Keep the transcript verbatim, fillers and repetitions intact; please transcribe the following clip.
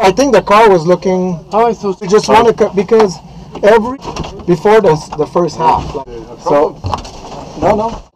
I think the car was looking. How I supposed We just want to because every before this the first half. Like, so no, no.